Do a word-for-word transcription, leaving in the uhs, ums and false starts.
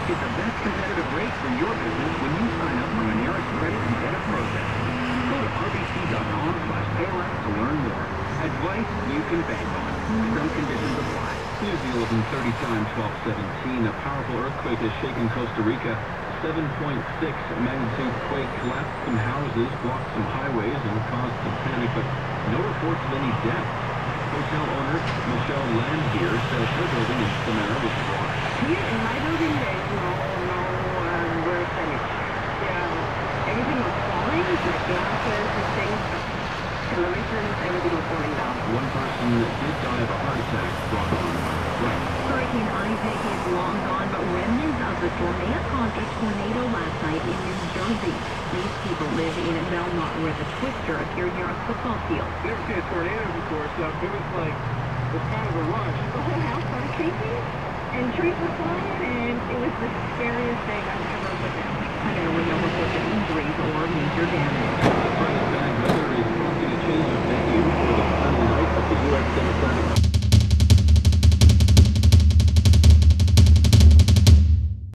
Get the best competitive rate for your business when you sign up for Monera's credit and debit process. Go to r b c dot com slash payless to learn more. Advice you can bank on. Some conditions apply. News eleven thirty time, twelve seventeen. A powerful earthquake has shaken Costa Rica. seven point six magnitude quake collapsed some houses, blocked some highways, and caused some panic, but no reports of any deaths. Hotel owner Michelle Landhier says her building in Samara was rocked. Here in my building, there's no, no um, work damage. Yeah, everything was falling, like glasses and things, televisions, everything was falling down. One person did die of a heart attack brought on by the quake. Hurricane Isaac is long gone, but remnants of the tornado caused a tornado last night in New Jersey. These people live in Belmont, where the twister appeared near a football field. I've never seen a tornado before, so it was like, it was kind of a rush. The whole house started shaking, and trees were flying, and it was the scariest thing I've ever witnessed. There were no reports of injuries or major damage.